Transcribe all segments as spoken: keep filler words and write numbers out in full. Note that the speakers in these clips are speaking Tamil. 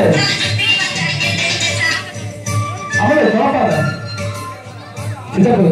அவளே தோப்பாத சித்தப்பு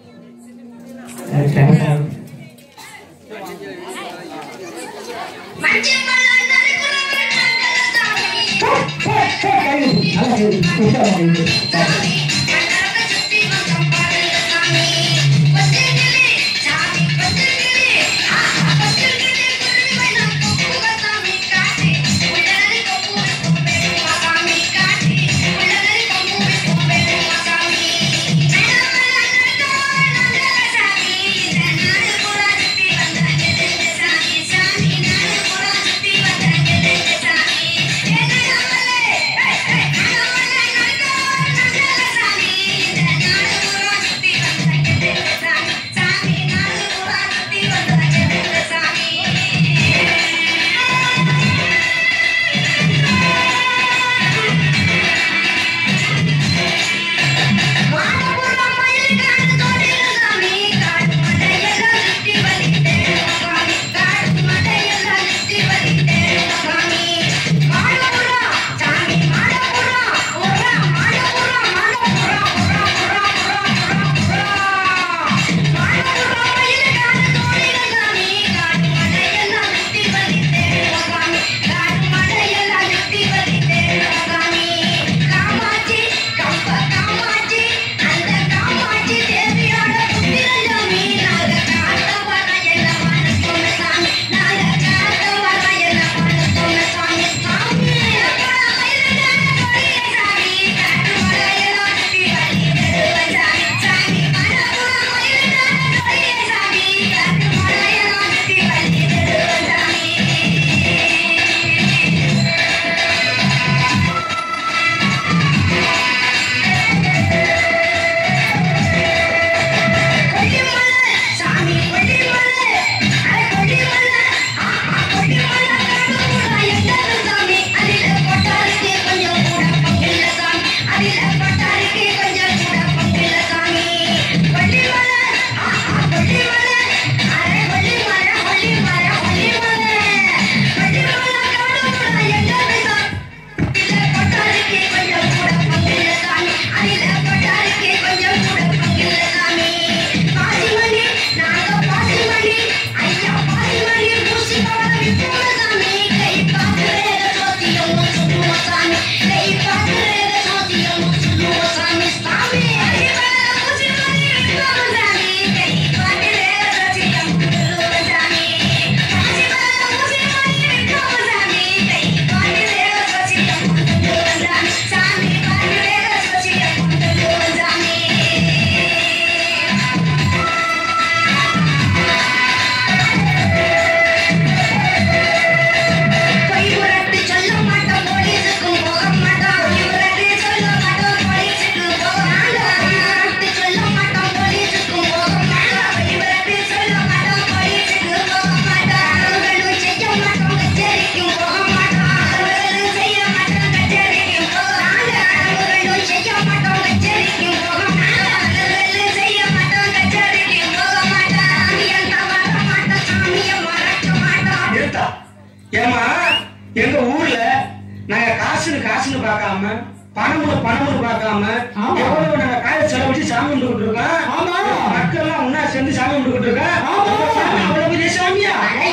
ஏமா எங்க ஊர்ல நாங்க காசுன்னு காசுன்னு பார்க்காம பணமுன்னு பணமுன்னு பார்க்காம எவ்வளவு நாங்க காய செலவழிச்சு சாமி கும்பிட்டு இருக்கோம். மக்கள் எல்லாம் ஒன்னா சேர்ந்து சாமி கும்பிட்டு இருக்கோம். அவ்வளவு பெரிய சாமியா?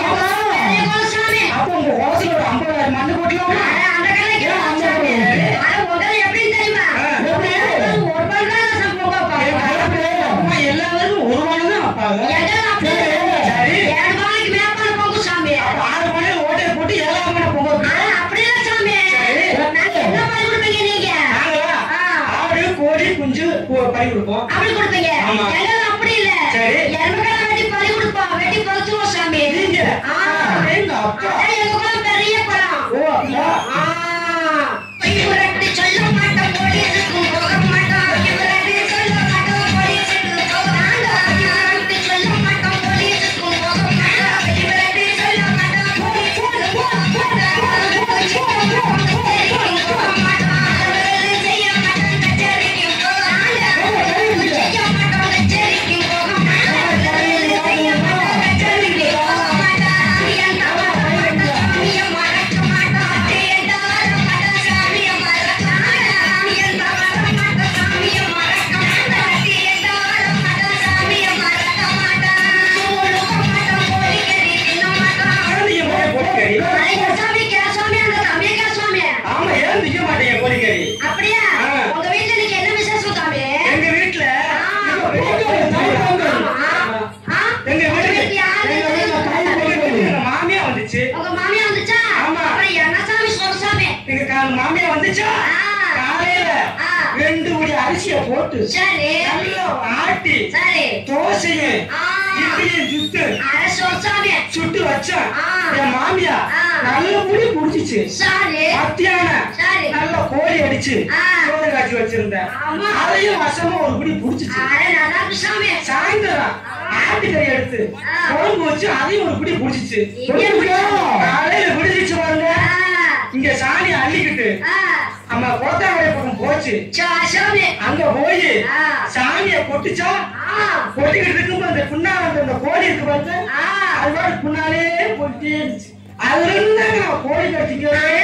அப்ப உங்க ஓசையில ஒரு ஐம்பதாயிரம் மண்ணு போட்டலாம். எல்லாருக்கும் ஒரு மணி தான் அப்பாங்க. பறி கொடுப்போம். அப்படி கொடுப்பீங்க. எங்க அப்படி இல்ல. சரி. எருமைகளை வெட்டி பறி கொடுப்போம். வெட்டி பறிச்சுவோம் சாமி. நீங்க. ஆ. எங்க அப்பா. எங்க குலம் பெரிய குலம். ஓ அப்பா. ஆ. இவரட்டி சொல்ல மாட்டோம் போலீஸ்க்கு போக மாட்டோம். இவரட்டி சொல்ல மாட்டோம் போலீஸ்க்கு போக மாட்டோம். இவரட்டி சொல்ல மாட்டோம் போலீஸ்க்கு போக மாட்டோம். இவரட்டி சொல்ல மாட்டோம் போலீஸ்க்கு போக மாட்டோம். எங்க மாமியா வந்துச்சா காலையில ரெண்டு முடி அரிசிய போட்டு நல்லா ஆட்டி தோசையும் இட்லியும் சுட்டு சுட்டு வச்சா என் மாமியா நல்ல முடி புடிச்சிச்சு. மத்தியானம் நல்ல கோழி அடிச்சு கோழி காய்ச்சி வச்சிருந்தேன், அதையும் வசமா ஒரு முடி புடிச்சிச்சு. சாயந்தரம் ஆட்டுக்கறி எடுத்து குழம்பு வச்சு அதையும் ஒரு பிடி புடிச்சிச்சு. காலையில பிடிச்சிச்சு பாருங்க. இங்க சாணி அள்ளிக்கிட்டு நம்ம கோத்தாவரை பக்கம் போச்சு. அங்க போய் சாணிய கொட்டுச்சா, கொட்டிக்கிட்டு இருக்கும் அந்த புண்ணால அந்த கோழி இருக்கு பாருங்க, அது மாதிரி புண்ணாலே கொட்டிட்டே இருந்துச்சு. அதுல இருந்தாங்க நம்ம கோழி கட்டிக்கிறோம்.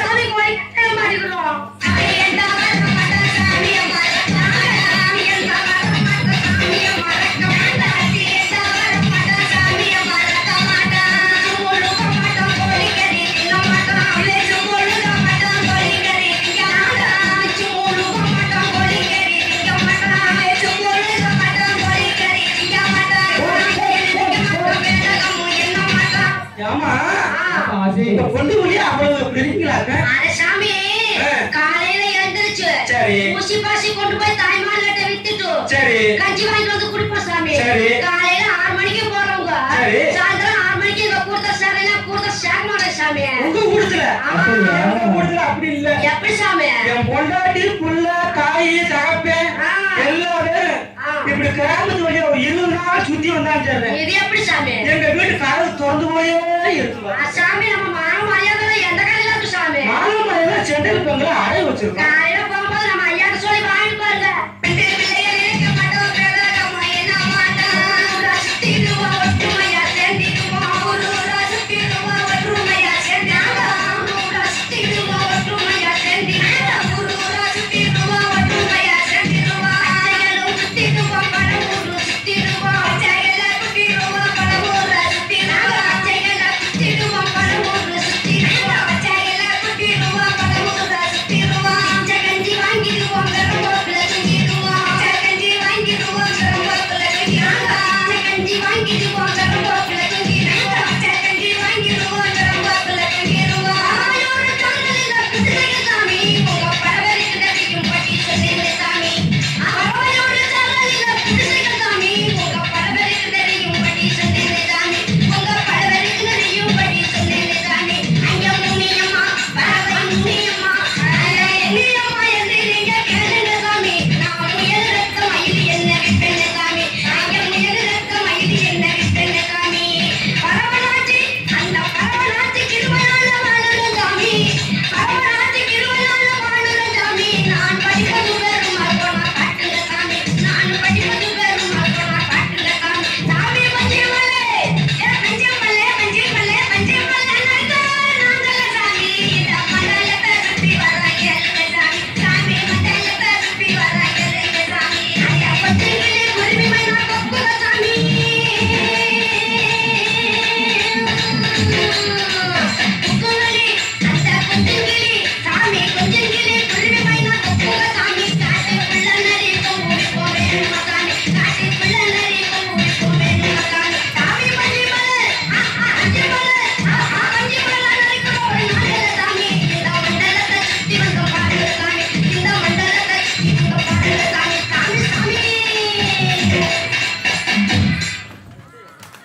கொண்டு போய் அவ்வளவு பெருக்கலாக்க காலையில எழுந்திருச்சு ஊசி பாசி கொண்டு போய் தாய்மார்கிட்ட வித்துட்டு கஞ்சி வாங்கிட்டு வந்து குடிப்போம் சாமி. காலையில ஆறு மணிக்கு போறவங்க சாயந்தரம் ஆறு மணிக்கு இங்க கூடுதல் சேரல கூடுதல் சேர மாட்டேன் சாமி. உங்க கூடுதல கூடுதல அப்படி இல்ல. எப்படி சாமி? என் பொண்டாட்டி புள்ள காய் தகப்பே எல்லாரும் இப்படி கிராமத்து வழியா ஒரு இருபது நாள் சுத்தி வந்தாங்க. இது எப்படி சாமி? எங்க வீட்டு கதவு திறந்து போயே இருக்கு சாமி. நம்ம மானம் மரியாதை எந்த கடையில இருக்கு சாமி? மானம் மரியாதை சென்னையில் பொங்கல அடை வச்சிருக்கோம். காலையில போகும்போது நம்ம ஐயாட்ட சொல்லி வாங்கிட்டு பாருங்க.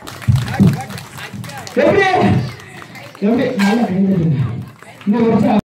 எப்படி எப்படி நல்லா கைது இந்த வருஷம்